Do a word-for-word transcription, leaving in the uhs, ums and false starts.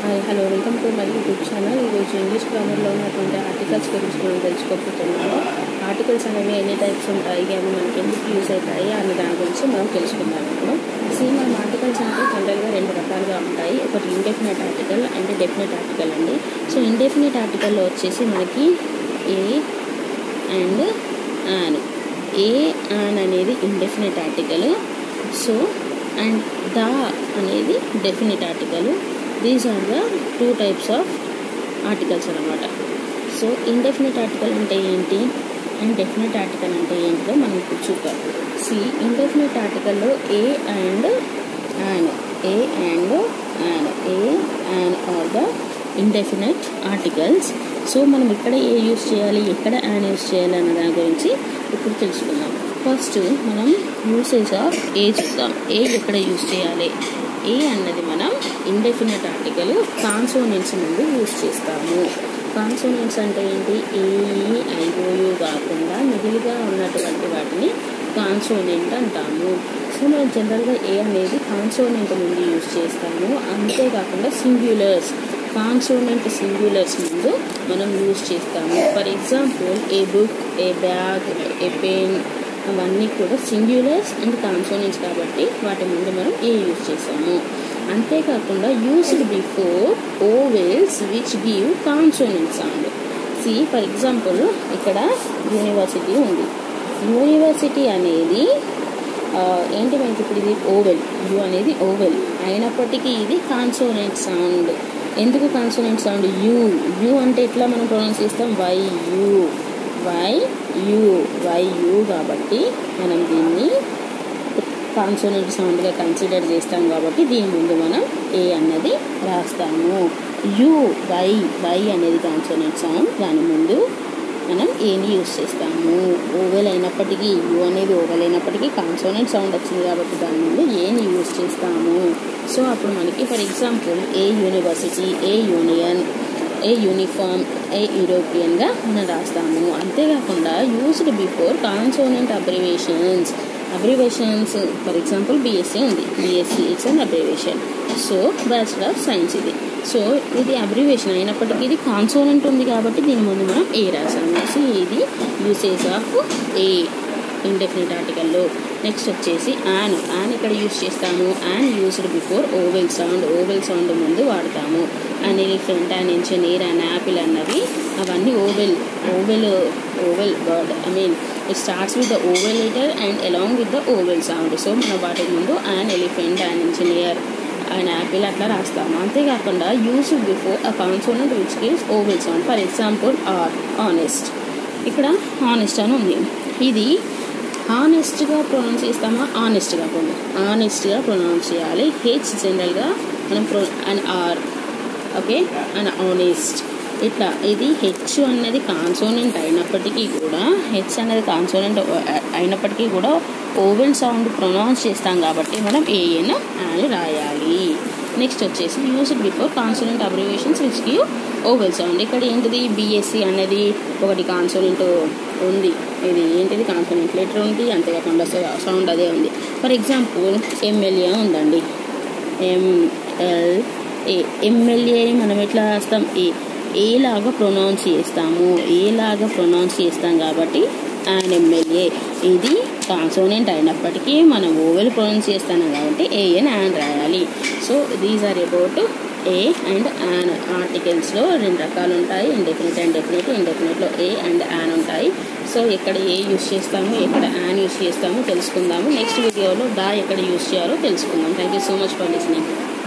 Hi hello welcome to my YouTube channel. ఈరోజు English గ్రామర్లో ఉన్నటువంటి ఆర్టికల్స్ గురించి మనం తెలుసుకోబోతున్నాము. ఆర్టికల్స్ అనేవి ఎన్ని టైప్స్ ఉంటాయి అని మనకి ఎందుకు యూజ్ అవుతాయి అనే దాని గురించి మనం తెలుసుకుందాం. ఇప్పుడు సీ మనం ఆర్టికల్స్ అంటే జనరల్గా రెండు రకాలుగా ఉంటాయి. ఒకటి indefinite article and definite article అండి. సో ఇండెఫినెట్ ఆర్టికల్లో వచ్చేసి మనకి a and an. A an అనేది indefinite article. So and the అనేది definite article. These are the two types of articles అనమాట. సో ఇండెఫినెట్ ఆర్టికల్ అంటే ఏంటి అండ్ డెఫినెట్ ఆర్టికల్ అంటే ఏంటిదో మనం ఇప్పుడు చూద్దాం. సి ఇండెఫినెట్ ఆర్టికల్లో a and an a and an a an are the indefinite articles. So మనం ఇక్కడ ఏ యూజ్ చేయాలి, ఎక్కడ యాన్ యూజ్ చేయాలి అన్న దాని గురించి ఇప్పుడు తెలుసుకుందాం. ఫస్ట్ మనం యూసేజ్ ఆఫ్ ఏ చూద్దాం. ఏ ఎక్కడ యూజ్ చేయాలి? ఏ అన్నది మనం ఇండెఫినెట్ ఆర్టికల్ కాన్సోనెంట్స్ ముందు యూజ్ చేస్తాము. కాన్సోనెంట్స్ అంటే ఏంటి? ఏ ఐఓయు కాకుండా మిగిలిగా ఉన్నటువంటి వాటిని కాన్సోనెంట్ అంటాము. సో మనం జనరల్గా ఏ అనేది కాన్సోనెంట్ ముందు యూజ్ చేస్తాము. అంతేకాకుండా సింగ్యులర్స్ కాన్సోనెంట్ సింగ్యులర్స్ ముందు మనం యూజ్ చేస్తాము. For example a book, a bag, a pen అవన్నీ కూడా సింగ్యులర్స్ అండ్ కాన్సోనెంట్స్ కాబట్టి వాటి ముందు మనం ఏ యూజ్ చేస్తాము. అంతేకాకుండా used before vowels which give consonant sound. See for example ఇక్కడ యూనివర్సిటీ ఉంది. యూనివర్సిటీ అనేది ఏంటి మనకి ఇప్పుడు ఇది ఓవెల్, యు అనేది ఓవెల్ అయినప్పటికీ ఇది కాన్సోనెంట్ సౌండ్. ఎందుకు కాన్సోనెంట్ సౌండ్? యూ యూ అంటే ఎట్లా మనం ప్రొనౌన్స్ చేస్తాం? Y U Y U Y U కాబట్టి మనం దీన్ని కాన్సోనెంట్ సౌండ్గా కన్సిడర్ చేస్తాం కాబట్టి దీని ముందు మనం ఏ అన్నది రాస్తాము. యూ వై వై అనేది కాన్సోనెంట్ సౌండ్, దాని ముందు మనం ఏని యూజ్ చేస్తాము. ఓవెల్ అయినప్పటికీ యూ అనేది ఓవెల్ అయినప్పటికీ కాన్సోనెంట్ సౌండ్ వచ్చింది కాబట్టి దాని ముందు ఏని యూజ్ చేస్తాము. సో అప్పుడు మనకి for example a university, a union, a uniform, a యూరోపియన్గా మనం రాస్తాము. అంతేకాకుండా used before consonant abbreviations abbreviations for example BSc ఉంది. BSc it's an abbreviation. So bachelor of science ఇది. సో ఇది అబ్రివేషన్ అయినప్పటికీ ఇది కాన్సోనెంట్ ఉంది కాబట్టి దీని ముందు మనం ఏ రాసాము. సో ఇది యూసేజ్ ఆఫ్ ఏ ఇండెఫినెట్ ఆర్టికల్లో. నెక్స్ట్ వచ్చేసి యాన్. యాన్ ఇక్కడ యూజ్ చేస్తాము. An used before vowel sound. Vowel sound ముందు వాడతాము. An elephant, an engineer, an apple అన్నవి అవన్నీ vowel vowel vowel word. I mean it starts with the vowel letter and along with the vowel sound. So మనం వాటి ముందు an elephant, an engineer, an apple అట్లా రాస్తాము. అంతేకాకుండా used before a consonant which gives vowel sound. For example hour honest. ఇక్కడ honest అని ఉంది. ఇది ఆనెస్ట్గా ప్రొనౌన్స్ చేస్తామా, ఆనెస్ట్గా ప్రొనౌన్స్ ఆనెస్ట్గా ప్రొనౌన్స్ చేయాలి. హెచ్ జనరల్గా మనం ప్రొ and are okay and honest ఇట్లా. ఇది హెచ్ అన్నది కాన్సోనెంట్ అయినప్పటికీ కూడా హెచ్ అనేది కాన్సోనెంట్ అయినప్పటికీ కూడా ఓవెల్ సౌండ్ ప్రొనౌన్స్ చేస్తాం కాబట్టి మనం ఏఎన్ అని రాయాలి. నెక్స్ట్ వచ్చేసి used before consonant abbreviations which give vowel sound. ఇక్కడ ఏంటిది? బిఎస్సి అనేది ఒకటి కాన్సోనెంట్ ఉంది. ఇది ఏంటిది? కాన్సోనెంట్ లెటర్ ఉంది. అంతేకాకుండా సౌండ్ అదే ఉంది. ఫర్ ఎగ్జాంపుల్ ఎమ్మెల్యే ఉందండి. ఎంఎల్ఏ ఎమ్మెల్యే మనం ఎట్లా రాస్తాం? ఏ ఏలాగా ప్రొనౌన్స్ చేస్తాము. ఏలాగా ప్రొనౌన్స్ చేస్తాం కాబట్టి యాన్ ఎమ్మెల్యే. ఇది కాన్సోనెంట్ అయినప్పటికీ మనం ఓవెల్ ప్రొనౌన్స్ చేస్తాను కాబట్టి A N an. So these are about a and an. ఆర్టికల్స్లో రెండు రకాలు ఉంటాయి, ఇండెఫినెట్ అండ్ డెఫినెట్. ఇండెఫినెట్లో ఏ అండ్ యాన్ ఉంటాయి. సో ఎక్కడ ఏ యూజ్ చేస్తాము, ఎక్కడ యాన్ యూజ్ చేస్తాము తెలుసుకుందాము. నెక్స్ట్ వీడియోలో దా ఎక్కడ యూజ్ చేయాలో తెలుసుకుందాం. Thank you so much for listening.